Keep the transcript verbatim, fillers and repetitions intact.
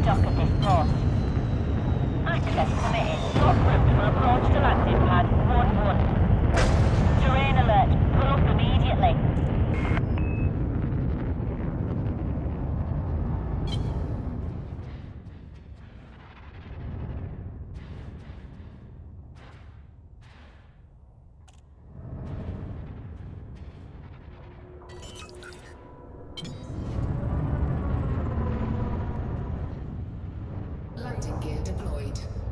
dock at this port. Access permitted. Your group will approach the landing pad one one. Terrain alert. Pull up immediately. Landing gear deployed.